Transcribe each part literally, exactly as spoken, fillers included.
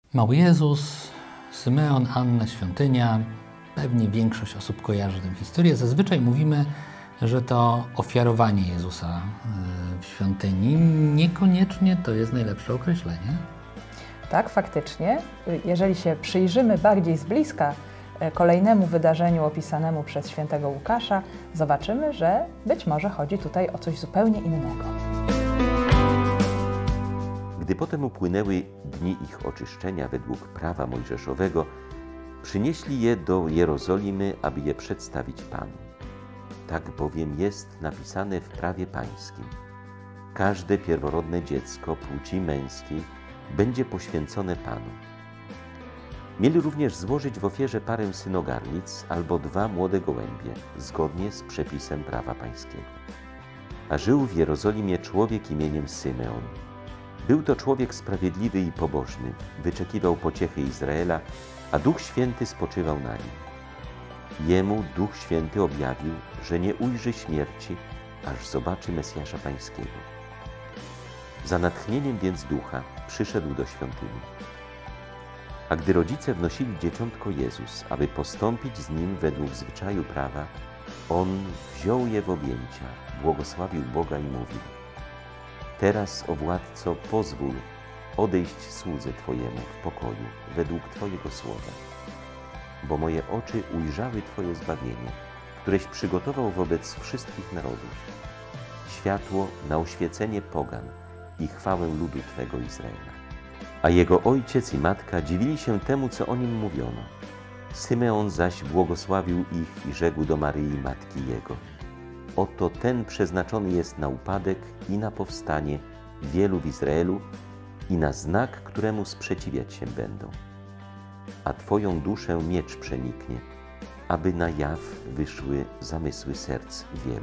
Mały Jezus, Symeon, Anna, świątynia. Pewnie większość osób kojarzy tę historię. Zazwyczaj mówimy, że to ofiarowanie Jezusa w świątyni. Niekoniecznie to jest najlepsze określenie. Tak, faktycznie. Jeżeli się przyjrzymy bardziej z bliska kolejnemu wydarzeniu opisanemu przez świętego Łukasza, zobaczymy, że być może chodzi tutaj o coś zupełnie innego. Gdy potem upłynęły dni ich oczyszczenia według prawa mojżeszowego, przynieśli je do Jerozolimy, aby je przedstawić Panu. Tak bowiem jest napisane w prawie pańskim. Każde pierworodne dziecko płci męskiej będzie poświęcone Panu. Mieli również złożyć w ofierze parę synogarlic albo dwa młode gołębie, zgodnie z przepisem prawa pańskiego. A żył w Jerozolimie człowiek imieniem Symeon. Był to człowiek sprawiedliwy i pobożny, wyczekiwał pociechy Izraela, a Duch Święty spoczywał na nim. Jemu Duch Święty objawił, że nie ujrzy śmierci, aż zobaczy Mesjasza Pańskiego. Za natchnieniem więc Ducha przyszedł do świątyni. A gdy rodzice wnosili dzieciątko Jezus, aby postąpić z nim według zwyczaju prawa, On wziął je w objęcia, błogosławił Boga i mówił: Teraz, o Władco, pozwól odejść słudze Twojemu w pokoju według Twojego słowa. Bo moje oczy ujrzały Twoje zbawienie, któreś przygotował wobec wszystkich narodów, światło na oświecenie pogan i chwałę ludu Twego Izraela. A jego ojciec i matka dziwili się temu, co o nim mówiono. Symeon zaś błogosławił ich i rzekł do Maryi, matki jego: Oto ten przeznaczony jest na upadek i na powstanie wielu w Izraelu i na znak, któremu sprzeciwiać się będą. A Twoją duszę miecz przeniknie, aby na jaw wyszły zamysły serc wielu.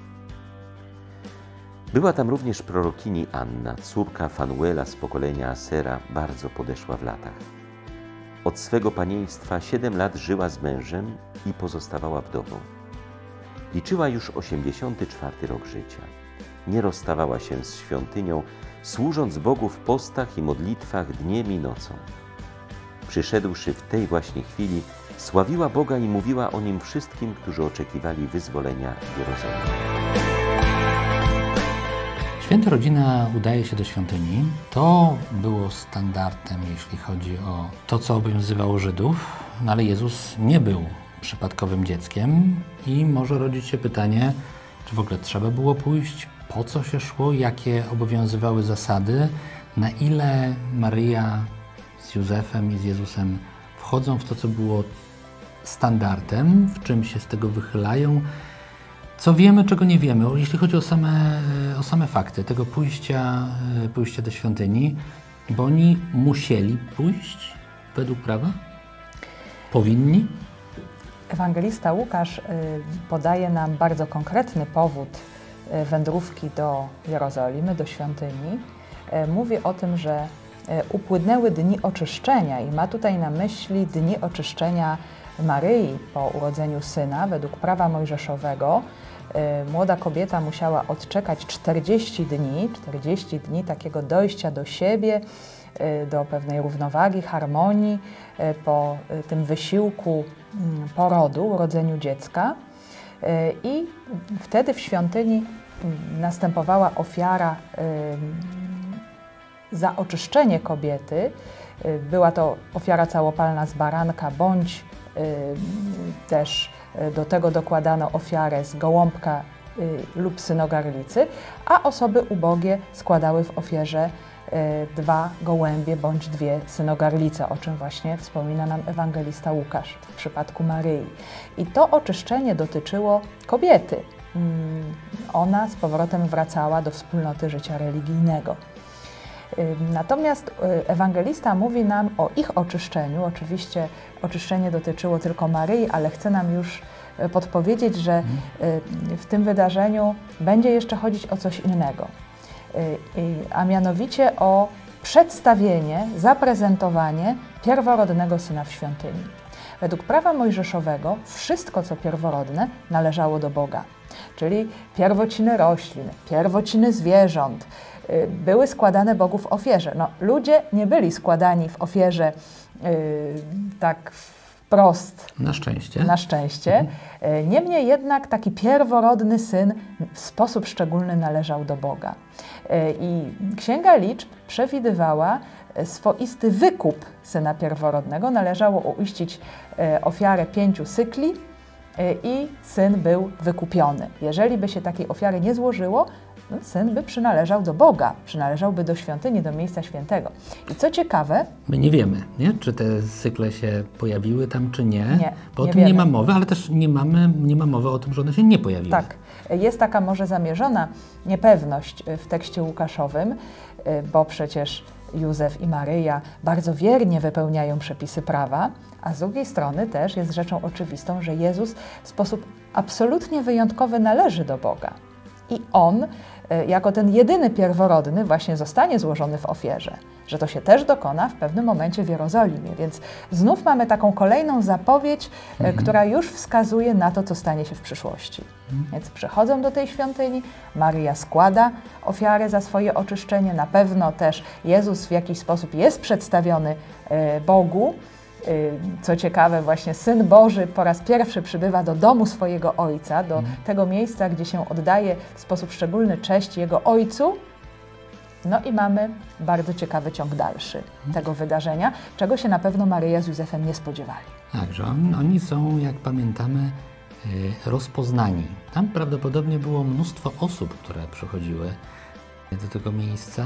Była tam również prorokini Anna, córka Fanuela z pokolenia Asera, bardzo podeszła w latach. Od swego panieństwa siedem lat żyła z mężem i pozostawała wdową. Liczyła już osiemdziesiąty czwarty rok życia. Nie rozstawała się z świątynią, służąc Bogu w postach i modlitwach dniem i nocą. Przyszedłszy w tej właśnie chwili, sławiła Boga i mówiła o Nim wszystkim, którzy oczekiwali wyzwolenia Jerozolimy. Święta rodzina udaje się do świątyni. To było standardem, jeśli chodzi o to, co obowiązywało Żydów, no ale Jezus nie był przypadkowym dzieckiem i może rodzić się pytanie, czy w ogóle trzeba było pójść, po co się szło, jakie obowiązywały zasady, na ile Maryja z Józefem i z Jezusem wchodzą w to, co było standardem, w czym się z tego wychylają, co wiemy, czego nie wiemy, jeśli chodzi o same, o same fakty tego pójścia, pójścia do świątyni, bo oni musieli pójść według prawa? Powinni? Ewangelista Łukasz podaje nam bardzo konkretny powód wędrówki do Jerozolimy, do świątyni. Mówi o tym, że upłynęły dni oczyszczenia i ma tutaj na myśli dni oczyszczenia Maryi po urodzeniu syna. Według prawa mojżeszowego młoda kobieta musiała odczekać czterdzieści dni, czterdzieści dni takiego dojścia do siebie, do pewnej równowagi, harmonii po tym wysiłku porodu, urodzeniu dziecka. I wtedy w świątyni następowała ofiara za oczyszczenie kobiety. Była to ofiara całopalna z baranka, bądź też do tego dokładano ofiarę z gołąbka lub synogarlicy, a osoby ubogie składały w ofierze dwa gołębie bądź dwie synogarlice, o czym właśnie wspomina nam ewangelista Łukasz w przypadku Maryi. I to oczyszczenie dotyczyło kobiety. Ona z powrotem wracała do wspólnoty życia religijnego. Natomiast ewangelista mówi nam o ich oczyszczeniu. Oczywiście oczyszczenie dotyczyło tylko Maryi, ale chce nam już podpowiedzieć, że w tym wydarzeniu będzie jeszcze chodzić o coś innego, a mianowicie o przedstawienie, zaprezentowanie pierworodnego syna w świątyni. Według prawa mojżeszowego wszystko, co pierworodne, należało do Boga, czyli pierwociny roślin, pierwociny zwierząt, były składane Bogu w ofierze. No, ludzie nie byli składani w ofierze yy, tak wprost. Na szczęście. Na szczęście. Mhm. Niemniej jednak taki pierworodny syn w sposób szczególny należał do Boga. I Księga Liczb przewidywała swoisty wykup syna pierworodnego. Należało uiścić ofiarę pięciu sykli i syn był wykupiony. Jeżeli by się takiej ofiary nie złożyło, no, syn by przynależał do Boga, przynależałby do świątyni, do miejsca świętego. I co ciekawe... My nie wiemy, nie? Czy te cykle się pojawiły tam, czy nie. Nie, Bo o nie tym wiemy. nie ma mowy, ale też nie, mamy, nie ma mowy o tym, że one się nie pojawiły. Tak. Jest taka może zamierzona niepewność w tekście Łukaszowym, bo przecież Józef i Maryja bardzo wiernie wypełniają przepisy prawa, a z drugiej strony też jest rzeczą oczywistą, że Jezus w sposób absolutnie wyjątkowy należy do Boga. I On, jako ten jedyny pierworodny, właśnie zostanie złożony w ofierze, że to się też dokona w pewnym momencie w Jerozolimie. Więc znów mamy taką kolejną zapowiedź, mhm. która już wskazuje na to, co stanie się w przyszłości. Mhm. Więc przychodzą do tej świątyni, Maryja składa ofiarę za swoje oczyszczenie, na pewno też Jezus w jakiś sposób jest przedstawiony Bogu. Co ciekawe, właśnie Syn Boży po raz pierwszy przybywa do domu swojego Ojca, do mm. tego miejsca, gdzie się oddaje w sposób szczególny cześć Jego Ojcu. No i mamy bardzo ciekawy ciąg dalszy mm. tego wydarzenia, czego się na pewno Maryja z Józefem nie spodziewali. Tak, że on, oni są, jak pamiętamy, rozpoznani. Tam prawdopodobnie było mnóstwo osób, które przychodziły do tego miejsca.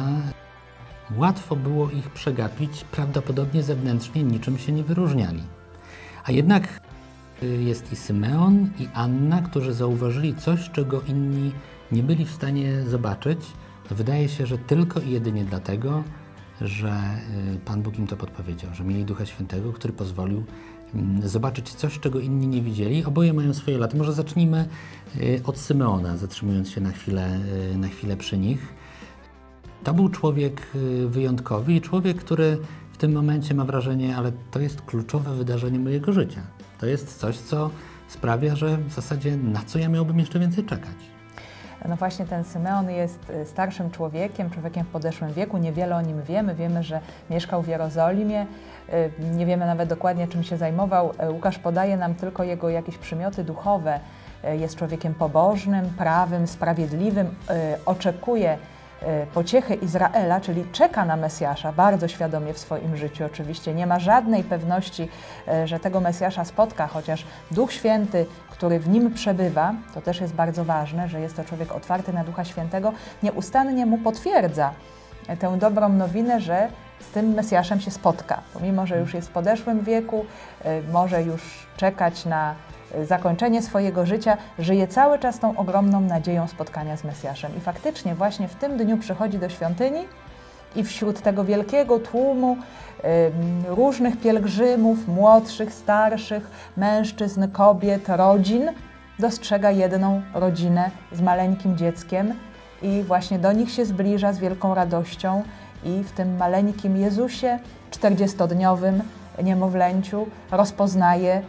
Łatwo było ich przegapić, prawdopodobnie zewnętrznie niczym się nie wyróżniali. A jednak jest i Symeon, i Anna, którzy zauważyli coś, czego inni nie byli w stanie zobaczyć. Wydaje się, że tylko i jedynie dlatego, że Pan Bóg im to podpowiedział, że mieli Ducha Świętego, który pozwolił zobaczyć coś, czego inni nie widzieli. Oboje mają swoje lata. Może zacznijmy od Symeona, zatrzymując się na chwilę, na chwilę przy nich. To był człowiek wyjątkowy i człowiek, który w tym momencie ma wrażenie, ale to jest kluczowe wydarzenie mojego życia. To jest coś, co sprawia, że w zasadzie na co ja miałbym jeszcze więcej czekać. No właśnie ten Symeon jest starszym człowiekiem, człowiekiem w podeszłym wieku. Niewiele o nim wiemy. Wiemy, że mieszkał w Jerozolimie. Nie wiemy nawet dokładnie, czym się zajmował. Łukasz podaje nam tylko jego jakieś przymioty duchowe. Jest człowiekiem pobożnym, prawym, sprawiedliwym. Oczekuje pociechy Izraela, czyli czeka na Mesjasza bardzo świadomie w swoim życiu. Oczywiście nie ma żadnej pewności, że tego Mesjasza spotka, chociaż Duch Święty, który w nim przebywa, to też jest bardzo ważne, że jest to człowiek otwarty na Ducha Świętego, nieustannie mu potwierdza tę dobrą nowinę, że z tym Mesjaszem się spotka. Pomimo, że już jest w podeszłym wieku, może już czekać na zakończenie swojego życia, żyje cały czas tą ogromną nadzieją spotkania z Mesjaszem. I faktycznie właśnie w tym dniu przychodzi do świątyni i wśród tego wielkiego tłumu y, różnych pielgrzymów, młodszych, starszych, mężczyzn, kobiet, rodzin, dostrzega jedną rodzinę z maleńkim dzieckiem i właśnie do nich się zbliża z wielką radością i w tym maleńkim Jezusie, czterdziestodniowym niemowlęciu, rozpoznaje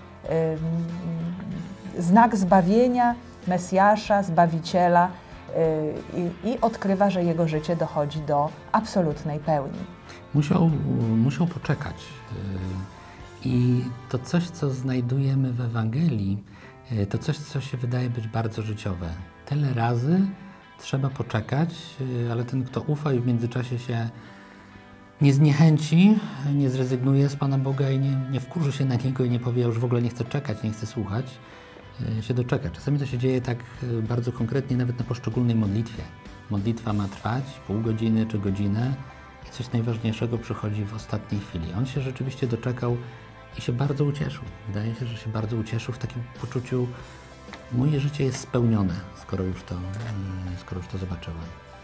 znak zbawienia, Mesjasza, Zbawiciela i, i odkrywa, że jego życie dochodzi do absolutnej pełni. Musiał, musiał poczekać. I to coś, co znajdujemy w Ewangelii, to coś, co się wydaje być bardzo życiowe. Tyle razy trzeba poczekać, ale ten, kto ufa i w międzyczasie się nie zniechęci, nie zrezygnuje z Pana Boga i nie, nie wkurzy się na Niego i nie powie, już w ogóle nie chcę czekać, nie chcę słuchać, się doczeka. Czasami to się dzieje tak bardzo konkretnie, nawet na poszczególnej modlitwie. Modlitwa ma trwać pół godziny czy godzinę i coś najważniejszego przychodzi w ostatniej chwili. On się rzeczywiście doczekał i się bardzo ucieszył. Wydaje się, że się bardzo ucieszył w takim poczuciu, moje życie jest spełnione, skoro już to, skoro już to zobaczyłem.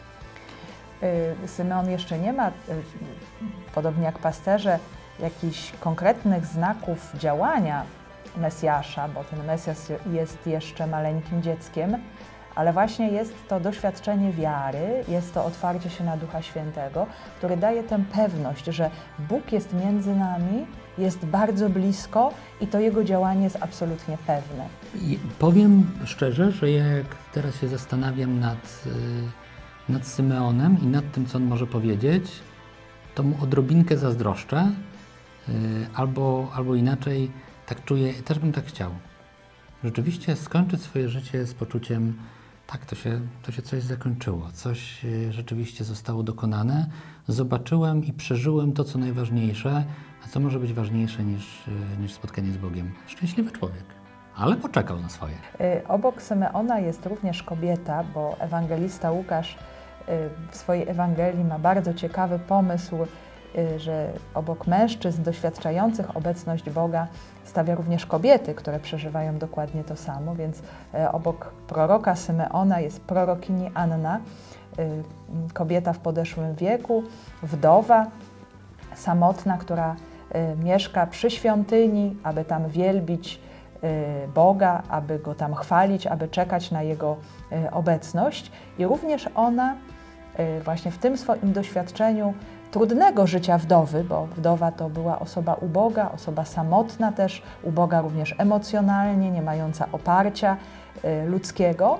Symeon jeszcze nie ma, podobnie jak pasterze, jakichś konkretnych znaków działania Mesjasza, bo ten Mesjasz jest jeszcze maleńkim dzieckiem, ale właśnie jest to doświadczenie wiary, jest to otwarcie się na Ducha Świętego, który daje tę pewność, że Bóg jest między nami, jest bardzo blisko i to Jego działanie jest absolutnie pewne. I powiem szczerze, że jak teraz się zastanawiam nad nad Symeonem i nad tym, co on może powiedzieć, to mu odrobinkę zazdroszczę, yy, albo, albo inaczej tak czuję, też bym tak chciał. Rzeczywiście skończyć swoje życie z poczuciem, tak, to się, to się coś zakończyło, coś yy, rzeczywiście zostało dokonane, zobaczyłem i przeżyłem to, co najważniejsze, a co może być ważniejsze niż, yy, niż spotkanie z Bogiem. Szczęśliwy człowiek. Ale poczekał na swoje. Obok Symeona jest również kobieta, bo ewangelista Łukasz w swojej Ewangelii ma bardzo ciekawy pomysł, że obok mężczyzn doświadczających obecność Boga stawia również kobiety, które przeżywają dokładnie to samo, więc obok proroka Symeona jest prorokini Anna, kobieta w podeszłym wieku, wdowa, samotna, która mieszka przy świątyni, aby tam wielbić Boga, aby Go tam chwalić, aby czekać na Jego obecność. I również ona właśnie w tym swoim doświadczeniu trudnego życia wdowy, bo wdowa to była osoba uboga, osoba samotna też, uboga również emocjonalnie, nie mająca oparcia ludzkiego.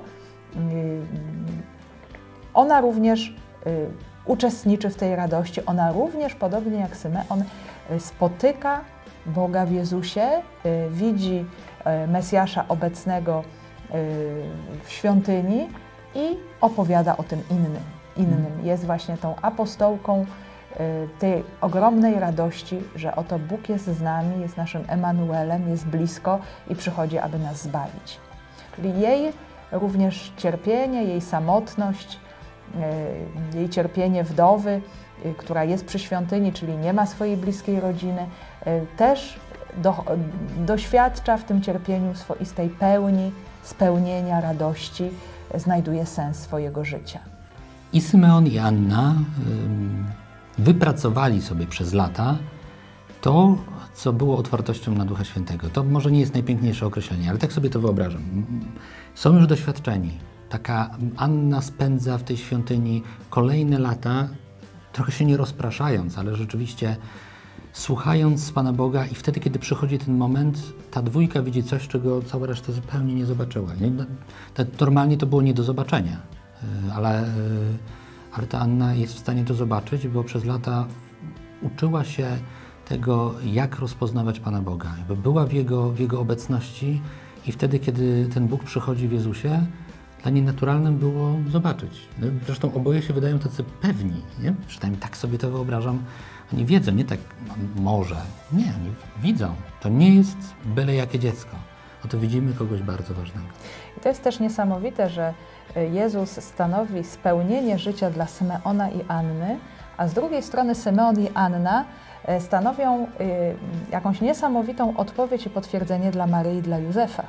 Ona również uczestniczy w tej radości, ona również, podobnie jak Symeon, spotyka Boga w Jezusie, widzi Mesjasza obecnego w świątyni i opowiada o tym innym. innym. Jest właśnie tą apostołką tej ogromnej radości, że oto Bóg jest z nami, jest naszym Emanuelem, jest blisko i przychodzi, aby nas zbawić. Czyli jej również cierpienie, jej samotność, jej cierpienie wdowy, która jest przy świątyni, czyli nie ma swojej bliskiej rodziny, też do, doświadcza w tym cierpieniu swoistej pełni, spełnienia, radości, znajduje sens swojego życia. I Symeon i Anna y, wypracowali sobie przez lata to, co było otwartością na Ducha Świętego. To może nie jest najpiękniejsze określenie, ale tak sobie to wyobrażam. Są już doświadczeni. Taka Anna spędza w tej świątyni kolejne lata, trochę się nie rozpraszając, ale rzeczywiście słuchając Pana Boga i wtedy, kiedy przychodzi ten moment, ta dwójka widzi coś, czego cała reszta zupełnie nie zobaczyła. Nie? Normalnie to było nie do zobaczenia, ale, ale ta Anna jest w stanie to zobaczyć, bo przez lata uczyła się tego, jak rozpoznawać Pana Boga. Była w Jego, w Jego obecności i wtedy, kiedy ten Bóg przychodzi w Jezusie, dla niej naturalnym było zobaczyć. Zresztą oboje się wydają tacy pewni, nie? Przynajmniej tak sobie to wyobrażam. Oni wiedzą, nie tak no, może. Nie, oni widzą. To nie jest byle jakie dziecko. Oto widzimy kogoś bardzo ważnego. I to jest też niesamowite, że Jezus stanowi spełnienie życia dla Symeona i Anny, a z drugiej strony Symeon i Anna stanowią jakąś niesamowitą odpowiedź i potwierdzenie dla Maryi i dla Józefa.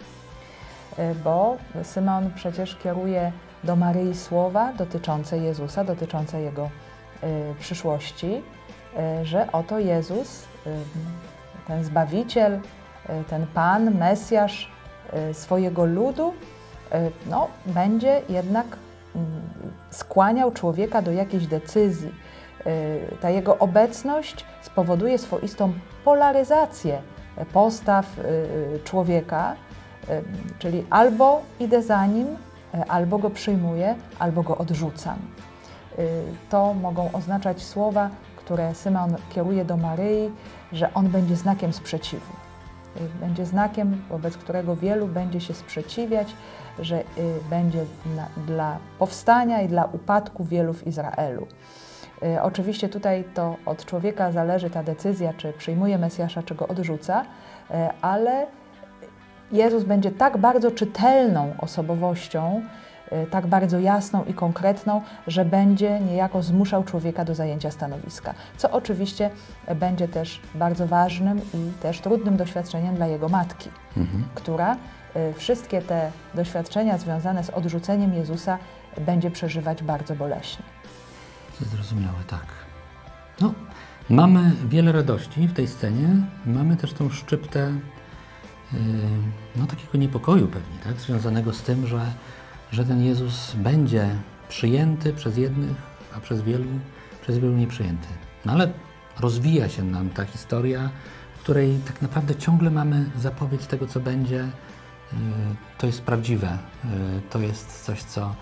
Bo Symeon przecież kieruje do Maryi słowa dotyczące Jezusa, dotyczące Jego y, przyszłości, y, że oto Jezus, y, ten Zbawiciel, y, ten Pan, Mesjasz y, swojego ludu, y, no, będzie jednak y, skłaniał człowieka do jakiejś decyzji. Y, ta Jego obecność spowoduje swoistą polaryzację postaw y, człowieka, czyli albo idę za nim, albo go przyjmuję, albo go odrzucam. To mogą oznaczać słowa, które Symeon kieruje do Maryi, że on będzie znakiem sprzeciwu. Będzie znakiem, wobec którego wielu będzie się sprzeciwiać, że będzie dla powstania i dla upadku wielu w Izraelu. Oczywiście tutaj to od człowieka zależy ta decyzja, czy przyjmuje Mesjasza, czy go odrzuca, ale Jezus będzie tak bardzo czytelną osobowością, tak bardzo jasną i konkretną, że będzie niejako zmuszał człowieka do zajęcia stanowiska, co oczywiście będzie też bardzo ważnym i też trudnym doświadczeniem dla jego matki, mhm. która wszystkie te doświadczenia związane z odrzuceniem Jezusa będzie przeżywać bardzo boleśnie. Zrozumiałe, tak. No, mamy wiele radości w tej scenie, mamy też tą szczyptę no, takiego niepokoju pewnie, tak? Związanego z tym, że, że ten Jezus będzie przyjęty przez jednych, a przez wielu, przez wielu nieprzyjęty. No ale rozwija się nam ta historia, w której tak naprawdę ciągle mamy zapowiedź tego, co będzie. To jest prawdziwe, to jest coś, co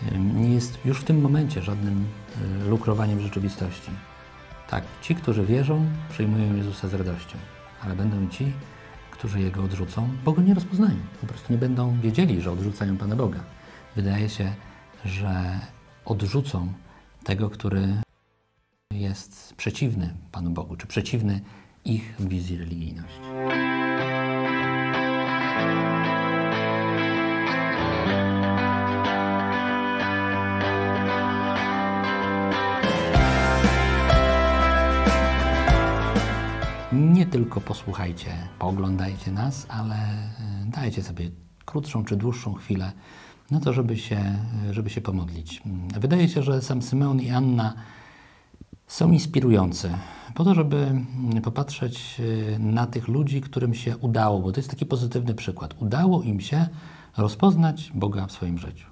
nie jest już w tym momencie żadnym lukrowaniem rzeczywistości. Tak, ci, którzy wierzą, przyjmują Jezusa z radością, ale będą i ci, którzy Jego odrzucą, bo Go nie rozpoznają. Po prostu nie będą wiedzieli, że odrzucają Pana Boga. Wydaje się, że odrzucą tego, który jest przeciwny Panu Bogu, czy przeciwny ich wizji religijności. Nie tylko posłuchajcie, pooglądajcie nas, ale dajcie sobie krótszą czy dłuższą chwilę na to, żeby się, żeby się pomodlić. Wydaje się, że sam Symeon i Anna są inspirujący po to, żeby popatrzeć na tych ludzi, którym się udało, bo to jest taki pozytywny przykład. Udało im się rozpoznać Boga w swoim życiu.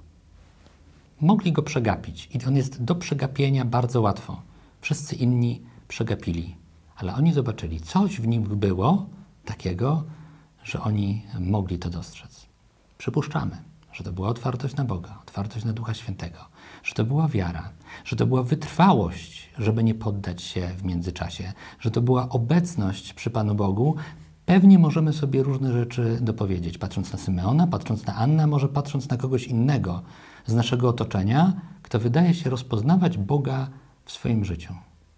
Mogli Go przegapić i On jest do przegapienia bardzo łatwo. Wszyscy inni przegapili, ale oni zobaczyli, coś w nim było takiego, że oni mogli to dostrzec. Przypuszczamy, że to była otwartość na Boga, otwartość na Ducha Świętego, że to była wiara, że to była wytrwałość, żeby nie poddać się w międzyczasie, że to była obecność przy Panu Bogu. Pewnie możemy sobie różne rzeczy dopowiedzieć, patrząc na Symeona, patrząc na Annę, może patrząc na kogoś innego z naszego otoczenia, kto wydaje się rozpoznawać Boga w swoim życiu.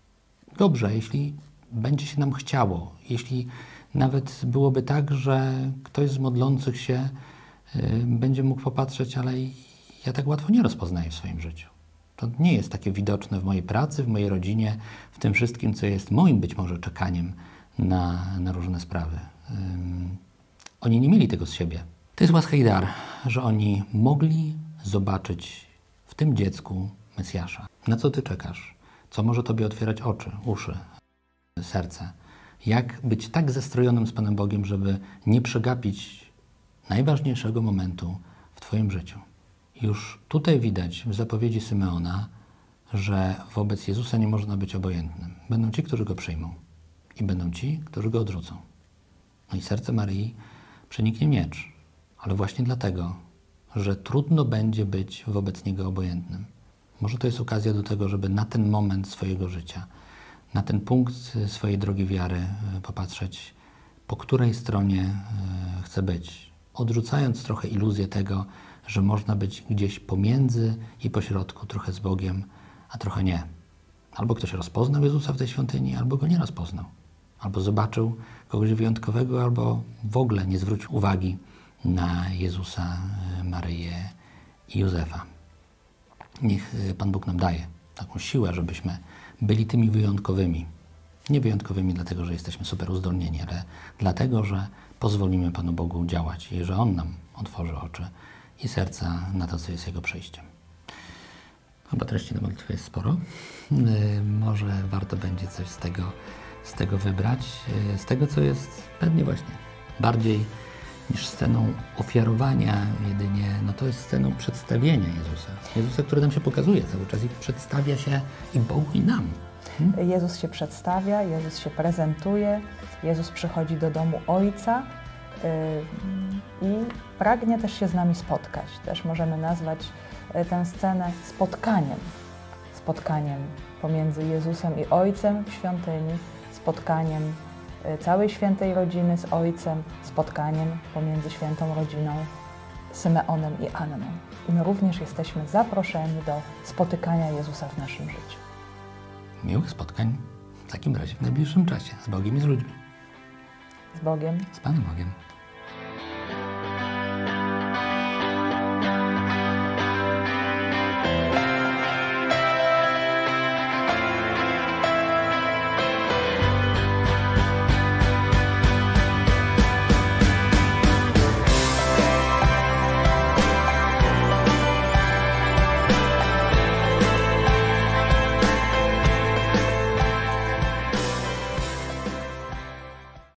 Dobrze, jeśli będzie się nam chciało, jeśli nawet byłoby tak, że ktoś z modlących się y, będzie mógł popatrzeć, ale ja tak łatwo nie rozpoznaję w swoim życiu. To nie jest takie widoczne w mojej pracy, w mojej rodzinie, w tym wszystkim, co jest moim być może czekaniem na, na różne sprawy. Ym, oni nie mieli tego z siebie. To jest łaska i dar, że oni mogli zobaczyć w tym dziecku Mesjasza. Na co Ty czekasz? Co może Tobie otwierać oczy, uszy, serce? Jak być tak zestrojonym z Panem Bogiem, żeby nie przegapić najważniejszego momentu w Twoim życiu? Już tutaj widać w zapowiedzi Symeona, że wobec Jezusa nie można być obojętnym. Będą ci, którzy Go przyjmą i będą ci, którzy Go odrzucą. No i serce Maryi przeniknie miecz, ale właśnie dlatego, że trudno będzie być wobec Niego obojętnym. Może to jest okazja do tego, żeby na ten moment swojego życia, na ten punkt swojej drogi wiary popatrzeć, po której stronie chcę być, odrzucając trochę iluzję tego, że można być gdzieś pomiędzy i pośrodku, trochę z Bogiem, a trochę nie. Albo ktoś rozpoznał Jezusa w tej świątyni, albo Go nie rozpoznał. Albo zobaczył kogoś wyjątkowego, albo w ogóle nie zwrócił uwagi na Jezusa, Maryję i Józefa. Niech Pan Bóg nam daje taką siłę, żebyśmy byli tymi wyjątkowymi. Nie wyjątkowymi dlatego, że jesteśmy super uzdolnieni, ale dlatego, że pozwolimy Panu Bogu działać i że On nam otworzy oczy i serca na to, co jest Jego przyjściem. Chyba treści do modlitwy jest sporo. Yy, może warto będzie coś z tego, z tego wybrać. Yy, z tego, co jest pewnie właśnie bardziej niż sceną ofiarowania jedynie, no to jest sceną przedstawienia Jezusa. Jezusa, który nam się pokazuje cały czas i przedstawia się i Bogu, i nam. Hmm? Jezus się przedstawia, Jezus się prezentuje, Jezus przychodzi do domu Ojca yy, i pragnie też się z nami spotkać. Też możemy nazwać yy, tę scenę spotkaniem. Spotkaniem pomiędzy Jezusem i Ojcem w świątyni, spotkaniem całej świętej rodziny z Ojcem, spotkaniem pomiędzy świętą rodziną Symeonem i Anną. I my również jesteśmy zaproszeni do spotykania Jezusa w naszym życiu. Miłych spotkań w takim razie w najbliższym czasie z Bogiem i z ludźmi. Z Bogiem. Z Panem Bogiem.